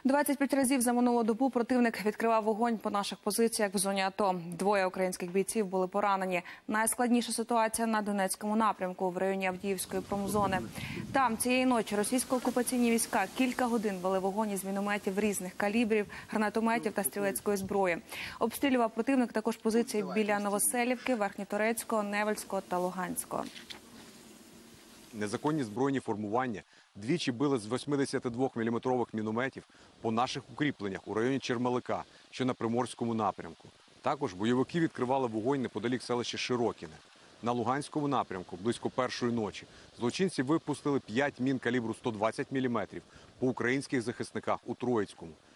25 разів за минулу добу противник відкривав вогонь по наших позиціях в зоні АТО. Двоє українських бійців були поранені. Найскладніша ситуація на Донецькому напрямку в районі Авдіївської промзони. Там цієї ночі російсько-окупаційні війська кілька годин вели вогонь із мінометів різних калібрів, гранатометів та стрілецької зброї. Обстрілював противник також позиції біля Новоселівки, Верхньоторецького, Невельського та Луганського. Незаконні збройні формування двічі били з 82-мм мінометів по наших укріпленнях у районі Чермалика, що на Приморському напрямку. Також бойовики відкривали вогонь неподалік селища Широкіне. На Луганському напрямку близько першої ночі злочинці випустили 5 мін калібру 120 мм по українських захисниках у Троїцькому.